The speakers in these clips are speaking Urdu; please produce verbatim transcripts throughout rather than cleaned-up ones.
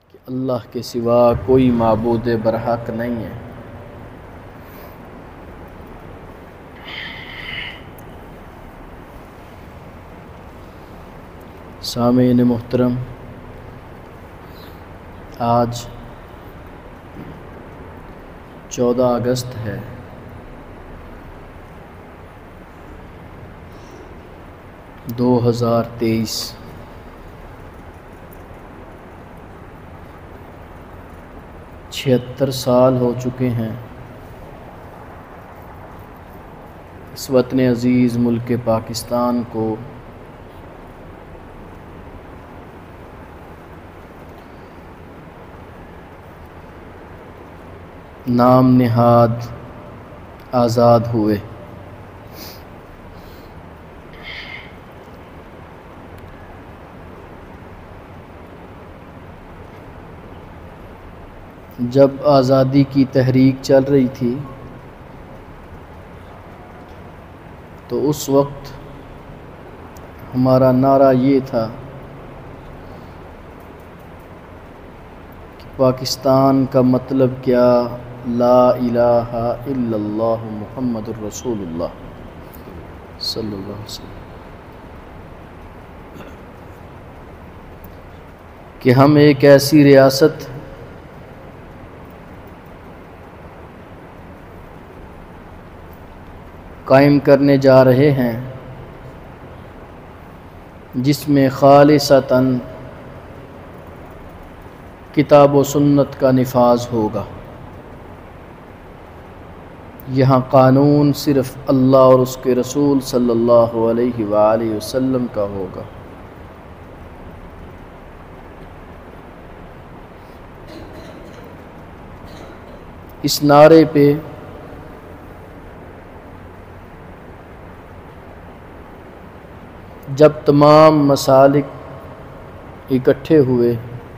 کہ اللہ کے سوا کوئی معبود برحق نہیں ہے۔ سامعین محترم، آج چودہ اگست ہے۔ دو ہزار تیئیس۔ چھہتر سال ہو چکے ہیں اس وطن عزیز ملک پاکستان کو نام نہاد آزاد ہوئے۔ جب آزادی کی تحریک چل رہی تھی تو اس وقت ہمارا نعرہ یہ تھا کہ پاکستان کا مطلب کیا، لا الہ الا اللہ محمد الرسول اللہ صلی اللہ علیہ وسلم، کہ ہم ایک ایسی ریاست قائم کرنے جا رہے ہیں جس میں خالصتاً کتاب و سنت کا نفاذ ہوگا۔ یہاں قانون صرف اللہ اور اس کے رسول صلی اللہ علیہ وآلہ وسلم کا ہوگا۔ اس نعرے پہ جب تمام مسالک اکٹھے ہوئے،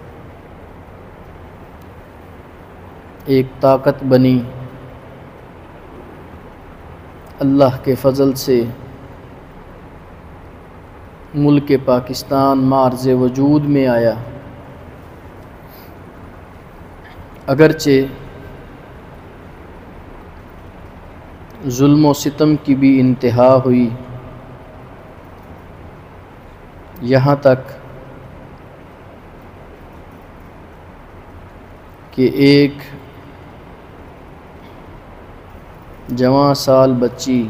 ایک طاقت بنی، اللہ کے فضل سے ملک پاکستان معرض وجود میں آیا۔ اگرچہ ظلم و ستم کی بھی انتہا ہوئی، یہاں تک کہ ایک جوان سال بچی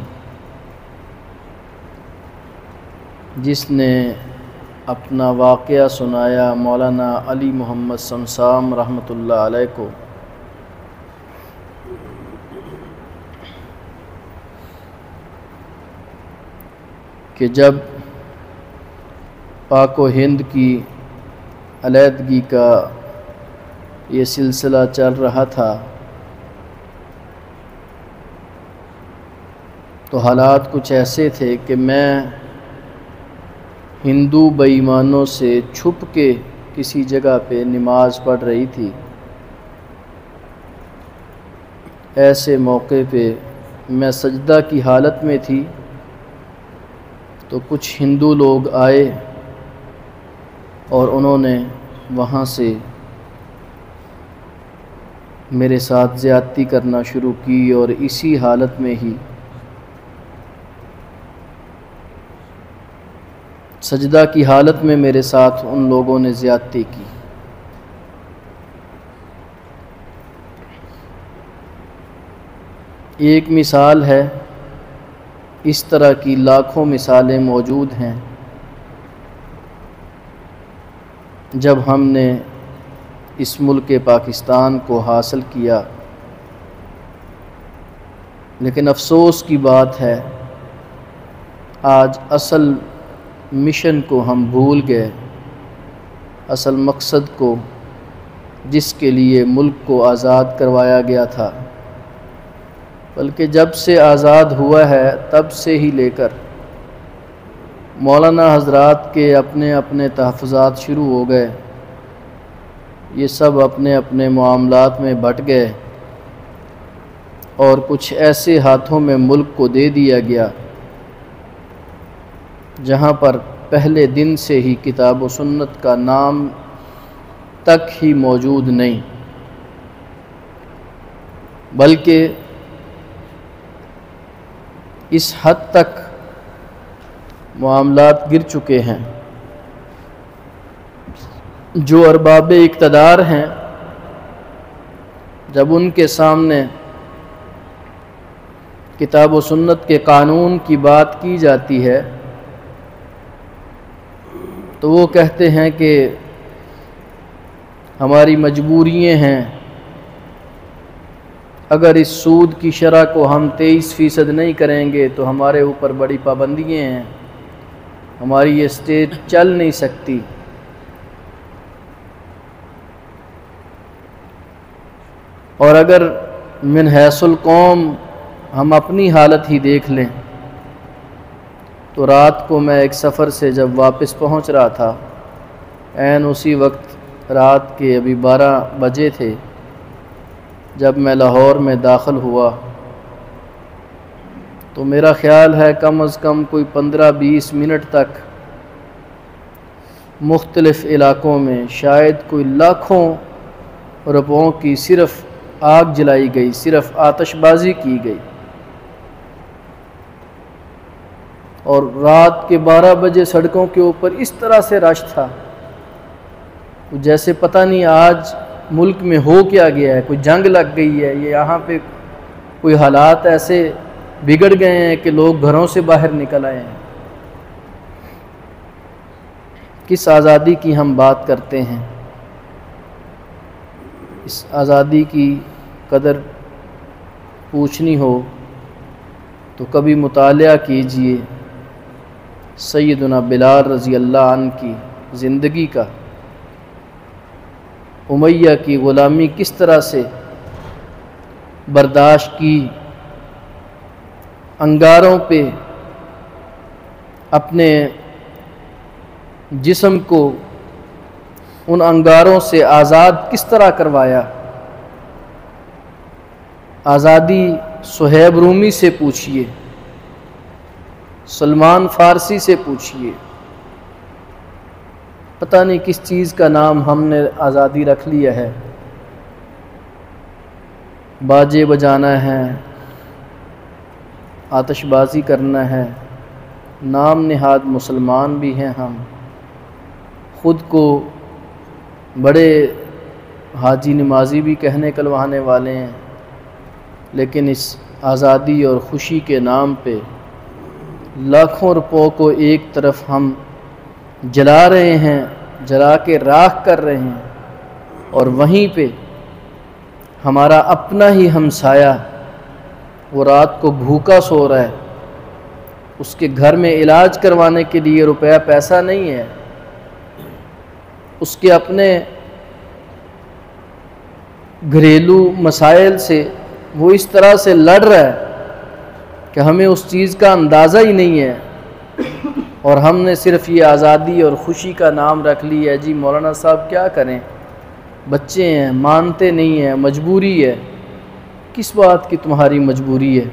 جس نے اپنا واقعہ سنایا مولانا علی محمد صمصام رحمۃ اللہ علیہ کو، کہ جب پاک و ہند کی علیحدگی کا یہ سلسلہ چل رہا تھا تو حالات کچھ ایسے تھے کہ میں ہندو بے ایمانوں سے چھپ کے کسی جگہ پہ نماز پڑھ رہی تھی۔ ایسے موقع پہ میں سجدہ کی حالت میں تھی تو کچھ ہندو لوگ آئے اور انہوں نے وہاں سے میرے ساتھ زیادتی کرنا شروع کی، اور اسی حالت میں ہی سجدہ کی حالت میں میرے ساتھ ان لوگوں نے زیادتی کی۔ ایک مثال ہے، اس طرح کی لاکھوں مثالیں موجود ہیں۔ جب ہم نے اس ملک پاکستان کو حاصل کیا، لیکن افسوس کی بات ہے آج اصل مشن کو ہم بھول گئے، اصل مقصد کو جس کے لیے ملک کو آزاد کروایا گیا تھا۔ بلکہ جب سے آزاد ہوا ہے تب سے ہی لے کر مولانا حضرات کے اپنے اپنے تحفظات شروع ہو گئے، یہ سب اپنے اپنے معاملات میں بٹ گئے، اور کچھ ایسے ہاتھوں میں ملک کو دے دیا گیا جہاں پر پہلے دن سے ہی کتاب و سنت کا نام تک ہی موجود نہیں، بلکہ اس حد تک معاملات گر چکے ہیں جو ارباب اقتدار ہیں، جب ان کے سامنے کتاب و سنت کے قانون کی بات کی جاتی ہے تو وہ کہتے ہیں کہ ہماری مجبوریاں ہیں، اگر اس سود کی شرح کو ہم تیئیس فیصد نہیں کریں گے تو ہمارے اوپر بڑی پابندیاں ہیں، ہماری یہ اسٹیٹ چل نہیں سکتی۔ اور اگر من حیث القوم ہم اپنی حالت ہی دیکھ لیں تو رات کو میں ایک سفر سے جب واپس پہنچ رہا تھا، عین اسی وقت رات کے ابھی بارہ بجے تھے جب میں لاہور میں داخل ہوا، تو میرا خیال ہے کم از کم کوئی پندرہ بیس منٹ تک مختلف علاقوں میں شاید کوئی لاکھوں روپوں کی صرف آگ جلائی گئی، صرف آتش بازی کی گئی، اور رات کے بارہ بجے سڑکوں کے اوپر اس طرح سے رش تھا جیسے پتہ نہیں آج ملک میں ہو کیا گیا ہے، کوئی جنگ لگ گئی ہے، یہ یہاں پہ کوئی حالات ایسے بگڑ گئے ہیں کہ لوگ گھروں سے باہر نکل آئے ہیں۔ کس آزادی کی ہم بات کرتے ہیں؟ اس آزادی کی قدر پوچھنی ہو تو کبھی مطالعہ کیجئے سیدنا بلال رضی اللہ عنہ کی زندگی کا، امیہ کی غلامی کس طرح سے برداشت کی، انگاروں پہ اپنے جسم کو ان انگاروں سے آزاد کس طرح کروایا۔ آزادی صہیب رومی سے پوچھئے، سلمان فارسی سے پوچھئے، پتہ نہیں کس چیز کا نام ہم نے آزادی رکھ لیا ہے، باجے بجانا ہے، آتش بازی کرنا ہے، نام نہاد مسلمان بھی ہیں، ہم خود کو بڑے حاجی نمازی بھی کہنے کلوانے والے ہیں، لیکن اس آزادی اور خوشی کے نام پہ لاکھوں روپوں کو ایک طرف ہم جلا رہے ہیں، جلا کے راکھ کر رہے ہیں، اور وہیں پہ ہمارا اپنا ہی ہمسایہ وہ رات کو بھوکا سو رہا ہے، اس کے گھر میں علاج کروانے کے لیے روپیہ پیسہ نہیں ہے، اس کے اپنے گھریلو مسائل سے وہ اس طرح سے لڑ رہا ہے کہ ہمیں اس چیز کا اندازہ ہی نہیں ہے، اور ہم نے صرف یہ آزادی اور خوشی کا نام رکھ لی ہے۔ جی مولانا صاحب کیا کریں، بچے ہیں، مانتے نہیں ہیں، مجبوری ہے۔ کس بات کی تمہاری مجبوری ہے؟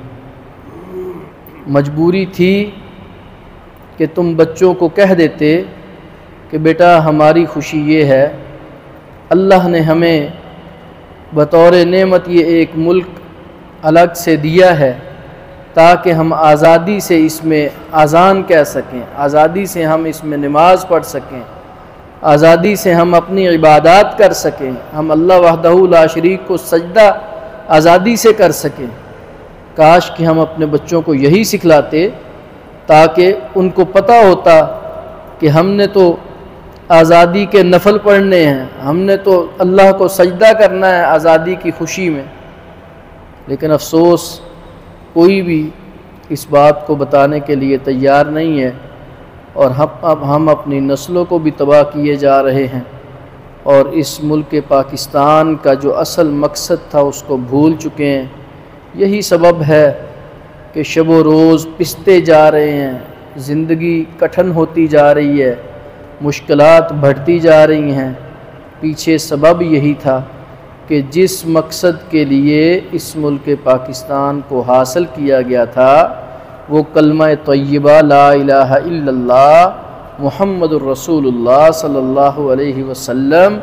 مجبوری تھی کہ تم بچوں کو کہہ دیتے کہ بیٹا ہماری خوشی یہ ہے، اللہ نے ہمیں بطور نعمت یہ ایک ملک الگ سے دیا ہے تاکہ ہم آزادی سے اس میں اذان کہہ سکیں، آزادی سے ہم اس میں نماز پڑھ سکیں، آزادی سے ہم اپنی عبادات کر سکیں، ہم اللہ وحدہ لا شریک کو سجدہ آزادی سے کر سکیں۔ کاش کہ ہم اپنے بچوں کو یہی سکھلاتے تاکہ ان کو پتہ ہوتا کہ ہم نے تو آزادی کے نفل پڑھنے ہیں، ہم نے تو اللہ کو سجدہ کرنا ہے آزادی کی خوشی میں۔ لیکن افسوس کوئی بھی اس بات کو بتانے کے لیے تیار نہیں ہے، اور ہم اب ہم اپنی نسلوں کو بھی تباہ کیے جا رہے ہیں، اور اس ملک پاکستان کا جو اصل مقصد تھا اس کو بھول چکے ہیں۔ یہی سبب ہے کہ شب و روز پستے جا رہے ہیں، زندگی کٹھن ہوتی جا رہی ہے، مشکلات بڑھتی جا رہی ہیں۔ پیچھے سبب یہی تھا کہ جس مقصد کے لیے اس ملک پاکستان کو حاصل کیا گیا تھا وہ کلمہ طیبہ لا الہ الا اللہ محمد الرسول اللہ صلی اللہ علیہ وسلم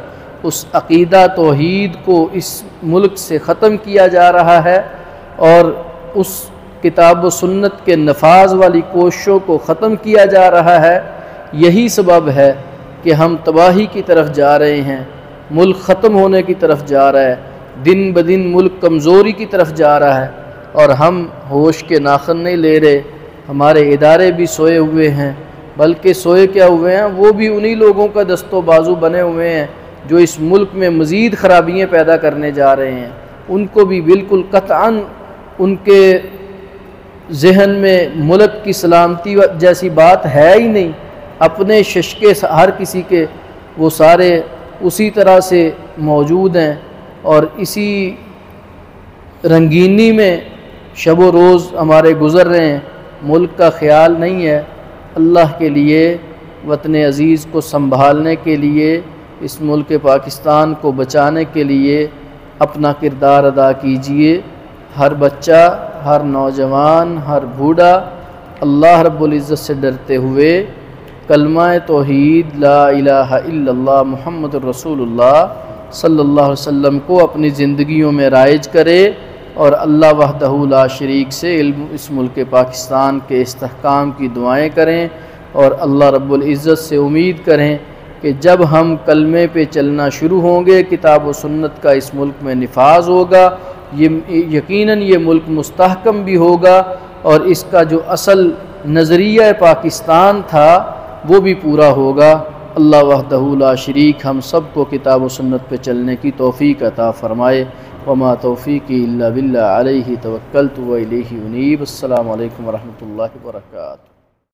اس عقیدہ توحید کو اس ملک سے ختم کیا جا رہا ہے اور اس کتاب و سنت کے نفاذ والی کوششوں کو ختم کیا جا رہا ہے۔ یہی سبب ہے کہ ہم تباہی کی طرف جا رہے ہیں، ملک ختم ہونے کی طرف جا رہا ہے، دن بدن ملک کمزوری کی طرف جا رہا ہے، اور ہم ہوش کے ناخن نہیں لے رہے۔ ہمارے ادارے بھی سوئے ہوئے ہیں، بلکہ سوئے کیا ہوئے ہیں، وہ بھی انہی لوگوں کا دست و بازو بنے ہوئے ہیں جو اس ملک میں مزید خرابیاں پیدا کرنے جا رہے ہیں۔ ان کو بھی بالکل قطعاً ان کے ذہن میں ملک کی سلامتی جیسی بات ہے ہی نہیں۔ اپنے ششکے ہر کسی کے وہ سارے اسی طرح سے موجود ہیں اور اسی رنگینی میں شب و روز ہمارے گزر رہے ہیں۔ ملک کا خیال نہیں ہے۔ اللہ کے لیے وطن عزیز کو سنبھالنے کے لیے، اس ملک پاکستان کو بچانے کے لیے اپنا کردار ادا کیجئے۔ ہر بچہ، ہر نوجوان، ہر بوڑھا اللہ رب العزت سے ڈرتے ہوئے کلمہ توحید لا الہ الا اللہ محمد الرسول اللہ صلی اللہ علیہ وسلم کو اپنی زندگیوں میں رائج کرے اور اللہ وحدہ لا شریک سے علم اس ملک پاکستان کے استحکام کی دعائیں کریں، اور اللہ رب العزت سے امید کریں کہ جب ہم کلمے پہ چلنا شروع ہوں گے، کتاب و سنت کا اس ملک میں نفاذ ہوگا، یہ یقیناً یہ ملک مستحکم بھی ہوگا اور اس کا جو اصل نظریہ پاکستان تھا وہ بھی پورا ہوگا۔ اللہ وحدہ لا شریک ہم سب کو کتاب و سنت پہ چلنے کی توفیق عطا فرمائے۔ وما توفیقی الا باللہ علیہ توکلت و الیہ انیب۔ السلام علیکم ورحمۃ اللہ وبرکاتہ۔